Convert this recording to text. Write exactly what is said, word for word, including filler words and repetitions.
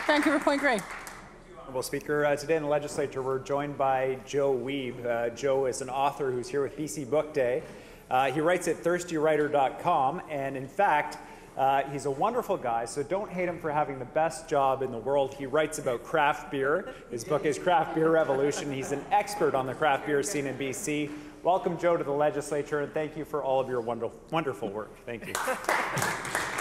Vancouver Point Grey. Well, Speaker, uh, today in the Legislature we're joined by Joe Wiebe. Uh, Joe is an author who's here with B C Book Day. Uh, he writes at thirsty writer dot com, and in fact, uh, he's a wonderful guy, so don't hate him for having the best job in the world. He writes about craft beer. His book is Craft Beer Revolution. He's an expert on the craft beer scene in B C. Welcome, Joe, to the Legislature, and thank you for all of your wonderful, wonderful work. Thank you.